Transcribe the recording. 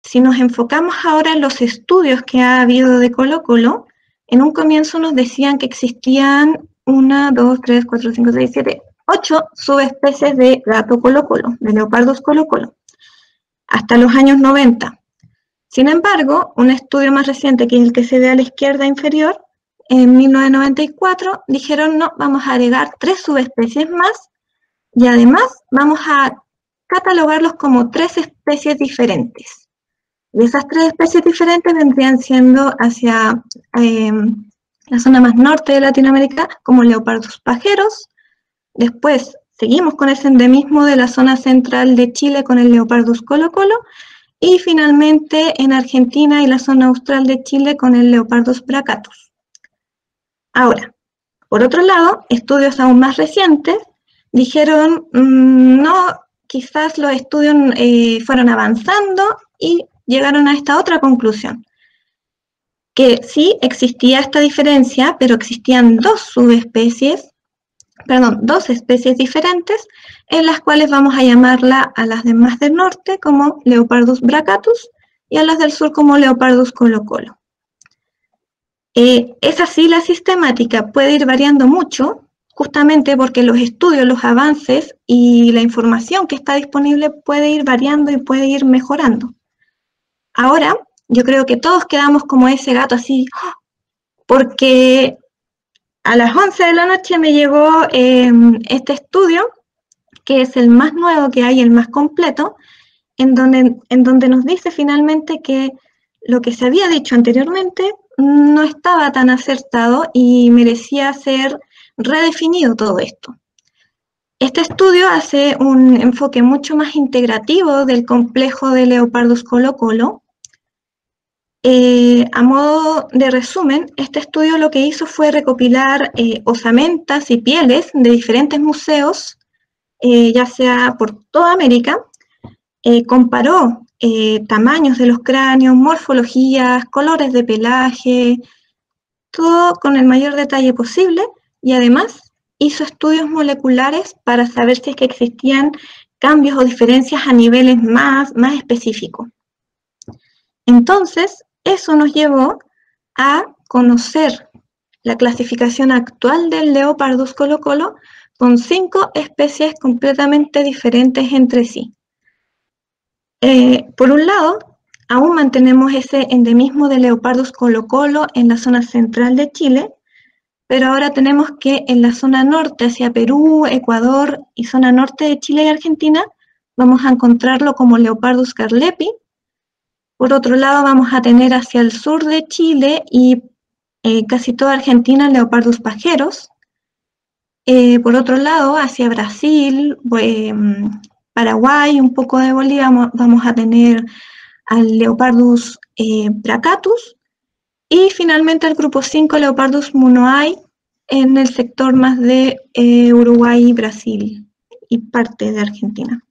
si nos enfocamos ahora en los estudios que ha habido de Colo-Colo, en un comienzo nos decían que existían 1, 2, 3, 4, 5, 6, 7, 8 subespecies de gato Colo-Colo, de leopardos Colo-Colo, hasta los años 90. Sin embargo, un estudio más reciente, que es el que se ve a la izquierda inferior, en 1994, dijeron no, vamos a agregar 3 subespecies más y además vamos a catalogarlos como 3 especies diferentes. Y esas 3 especies diferentes vendrían siendo hacia la zona más norte de Latinoamérica, como leopardos pajeros. Después seguimos con ese endemismo de la zona central de Chile con el leopardus Colo-Colo. Y finalmente en Argentina y la zona austral de Chile con el leopardus bracatus. Ahora, por otro lado, estudios aún más recientes dijeron, no, quizás los estudios fueron avanzando y llegaron a esta otra conclusión, que sí existía esta diferencia, pero existían 2 especies diferentes, en las cuales vamos a llamarla a las demás del norte como Leopardus bracatus y a las del sur como Leopardus Colo-Colo. Es así la sistemática, puede ir variando mucho, justamente porque los estudios, los avances y la información que está disponible puede ir variando y puede ir mejorando. Ahora, yo creo que todos quedamos como ese gato así, porque a las 11 de la noche me llegó este estudio, que es el más nuevo que hay, el más completo, en donde nos dice finalmente que lo que se había dicho anteriormente no estaba tan acertado y merecía ser redefinido todo esto. Este estudio hace un enfoque mucho más integrativo del complejo de Leopardus Colo-Colo. A modo de resumen, este estudio lo que hizo fue recopilar osamentas y pieles de diferentes museos, ya sea por toda América, comparó tamaños de los cráneos, morfologías, colores de pelaje, todo con el mayor detalle posible, y además hizo estudios moleculares para saber si es que existían cambios o diferencias a niveles más específicos. Entonces, eso nos llevó a conocer la clasificación actual del Leopardus Colo-Colo con 5 especies completamente diferentes entre sí. Por un lado, aún mantenemos ese endemismo de Leopardus Colo-Colo en la zona central de Chile, pero ahora tenemos que en la zona norte, hacia Perú, Ecuador y zona norte de Chile y Argentina, vamos a encontrarlo como Leopardus carlepi. Por otro lado, vamos a tener hacia el sur de Chile y casi toda Argentina Leopardus pajeros. Por otro lado, hacia Brasil, Paraguay, un poco de Bolivia, vamos a tener al Leopardus bracatus. Y finalmente el grupo 5, Leopardus munoai, en el sector más de Uruguay, Brasil y parte de Argentina.